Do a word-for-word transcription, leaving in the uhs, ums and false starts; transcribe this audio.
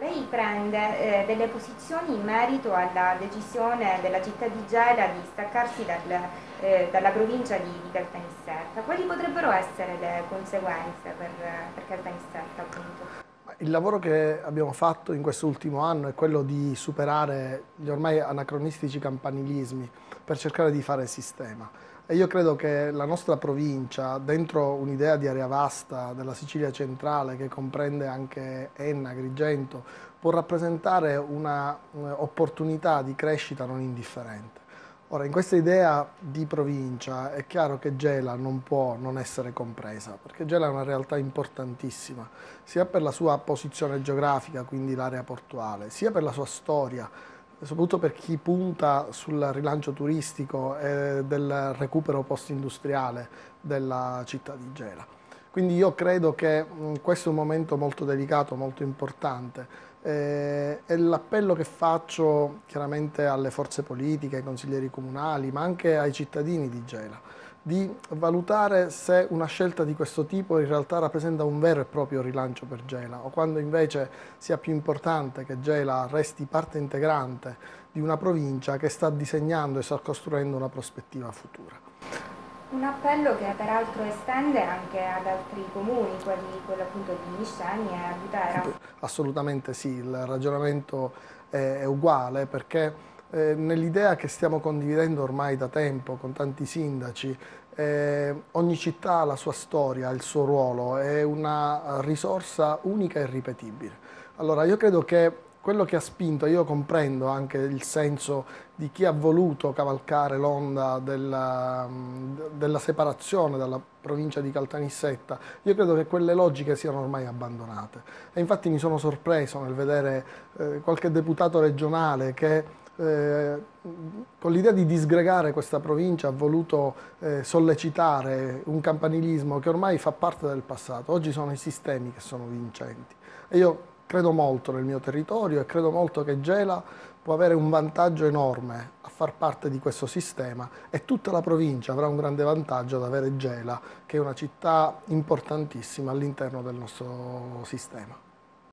Lei prende eh, delle posizioni in merito alla decisione della città di Gela di staccarsi dal, eh, dalla provincia di, di Caltanissetta. Quali potrebbero essere le conseguenze per, per Caltanissetta, appunto? Il lavoro che abbiamo fatto in quest'ultimo anno è quello di superare gli ormai anacronistici campanilismi per cercare di fare sistema. E io credo che la nostra provincia, dentro un'idea di area vasta della Sicilia centrale che comprende anche Enna, Agrigento, può rappresentare un'opportunità di crescita non indifferente. Ora, in questa idea di provincia è chiaro che Gela non può non essere compresa, perché Gela è una realtà importantissima, sia per la sua posizione geografica, quindi l'area portuale, sia per la sua storia, soprattutto per chi punta sul rilancio turistico e del recupero post-industriale della città di Gela. Quindi io credo che mh, questo è un momento molto delicato, molto importante. Eh, e l'appello che faccio chiaramente alle forze politiche, ai consiglieri comunali, ma anche ai cittadini di Gela, di valutare se una scelta di questo tipo in realtà rappresenta un vero e proprio rilancio per Gela, o quando invece sia più importante che Gela resti parte integrante di una provincia che sta disegnando e sta costruendo una prospettiva futura. Un appello che peraltro estende anche ad altri comuni, quelli, quello appunto di Nisceni e Butera. Assolutamente sì, il ragionamento è, è uguale perché eh, nell'idea che stiamo condividendo ormai da tempo con tanti sindaci, eh, ogni città ha la sua storia, il suo ruolo, è una risorsa unica e irripetibile. Allora io credo che quello che ha spinto, io comprendo anche il senso di chi ha voluto cavalcare l'onda della, della separazione dalla provincia di Caltanissetta, io credo che quelle logiche siano ormai abbandonate. E infatti mi sono sorpreso nel vedere eh, qualche deputato regionale che eh, con l'idea di disgregare questa provincia ha voluto eh, sollecitare un campanilismo che ormai fa parte del passato. Oggi sono i sistemi che sono vincenti. E io credo molto nel mio territorio e credo molto che Gela può avere un vantaggio enorme a far parte di questo sistema e tutta la provincia avrà un grande vantaggio ad avere Gela, che è una città importantissima all'interno del nostro sistema.